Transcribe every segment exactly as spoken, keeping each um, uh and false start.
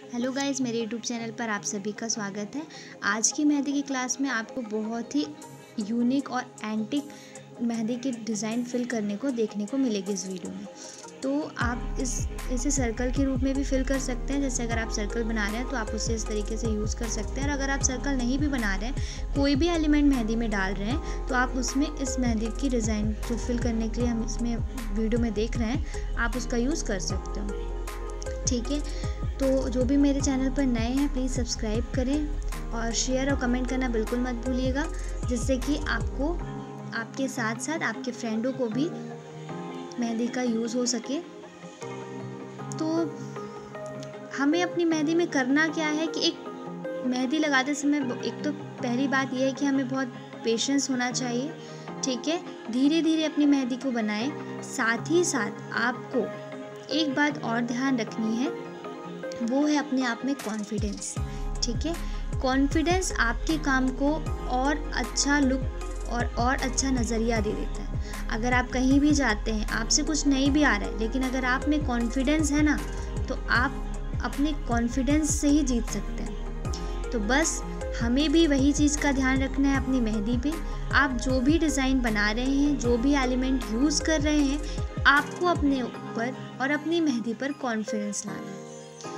Hello guys, मेरे YouTube channel पर आप सभी का स्वागत है। आज की मेहंदी की क्लास में आपको बहुत ही यूनिक और एंटिक मेहंदी की डिज़ाइन फिल करने को देखने को मिलेगी इस वीडियो में। तो आप इस इसे सर्कल के रूप में भी फिल कर सकते हैं। जैसे अगर आप सर्कल बना रहे हैं तो आप उसे इस तरीके से यूज़ कर सकते हैं, और अगर आप सर्कल नहीं भी बना रहे हैं, कोई भी एलिमेंट मेहंदी में डाल रहे हैं, तो आप उसमें इस मेहंदी की डिज़ाइन जो फिल करने के लिए हम इसमें वीडियो में देख रहे हैं, आप उसका यूज़ कर सकते हो। ठीक है, तो जो भी मेरे चैनल पर नए हैं प्लीज़ सब्सक्राइब करें और शेयर और कमेंट करना बिल्कुल मत भूलिएगा, जिससे कि आपको आपके साथ साथ आपके फ्रेंडों को भी मेहंदी का यूज़ हो सके। तो हमें अपनी मेहंदी में करना क्या है कि एक मेहंदी लगाते समय एक तो पहली बात यह है कि हमें बहुत पेशेंस होना चाहिए। ठीक है, धीरे धीरे अपनी मेहंदी को बनाएं। साथ ही साथ आपको एक बात और ध्यान रखनी है, वो है अपने आप में कॉन्फिडेंस। ठीक है, कॉन्फिडेंस आपके काम को और अच्छा लुक और और अच्छा नज़रिया दे देता है। अगर आप कहीं भी जाते हैं, आपसे कुछ नहीं भी आ रहा है, लेकिन अगर आप में कॉन्फिडेंस है ना, तो आप अपने कॉन्फिडेंस से ही जीत सकते हैं। तो बस हमें भी वही चीज़ का ध्यान रखना है अपनी मेहंदी पे। आप जो भी डिज़ाइन बना रहे हैं, जो भी एलिमेंट यूज़ कर रहे हैं, आपको अपने ऊपर और अपनी मेहंदी पर कॉन्फिडेंस लाना है।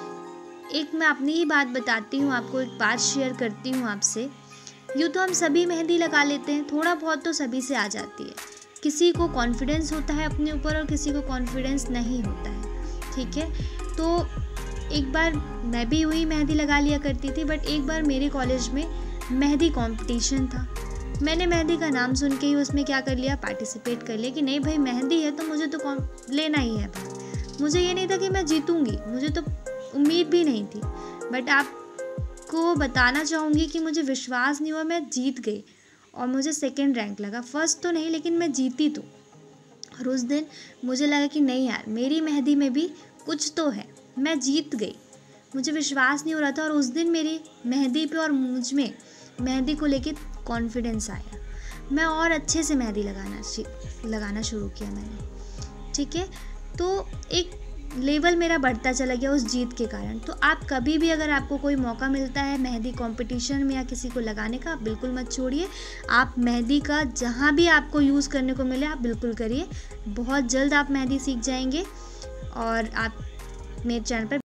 एक मैं अपनी ही बात बताती हूँ, आपको एक बात शेयर करती हूँ आपसे। यूँ तो हम सभी मेहंदी लगा लेते हैं, थोड़ा बहुत तो सभी से आ जाती है। किसी को कॉन्फिडेंस होता है अपने ऊपर और किसी को कॉन्फिडेंस नहीं होता है। ठीक है, तो एक बार मैं भी वही मेहंदी लगा लिया करती थी, बट एक बार मेरे कॉलेज में मेहंदी कंपटीशन था। मैंने मेहंदी का नाम सुन के ही उसमें क्या कर लिया, पार्टिसिपेट कर लिया कि नहीं भाई मेहंदी है तो मुझे तो लेना ही है भाई। मुझे ये नहीं था कि मैं जीतूँगी, मुझे तो उम्मीद भी नहीं थी, बट आपको बताना चाहूँगी कि मुझे विश्वास नहीं हुआ, मैं जीत गई और मुझे सेकंड रैंक लगा। फर्स्ट तो नहीं, लेकिन मैं जीती तो। और उस दिन मुझे लगा कि नहीं यार, मेरी मेहंदी में भी कुछ तो है, मैं जीत गई। मुझे विश्वास नहीं हो रहा था, और उस दिन मेरी मेहंदी पे और मुझ में मेहंदी को लेके कॉन्फिडेंस आया। मैं और अच्छे से मेहंदी लगाना लगाना शुरू किया मैंने। ठीक है, तो एक लेवल मेरा बढ़ता चला गया उस जीत के कारण। तो आप कभी भी अगर आपको कोई मौका मिलता है मेहंदी कंपटीशन में या किसी को लगाने का, आप बिल्कुल मत छोड़िए। आप मेहंदी का जहाँ भी आपको यूज़ करने को मिले आप बिल्कुल करिए। बहुत जल्द आप मेहंदी सीख जाएंगे। और आप मेरे चैनल पर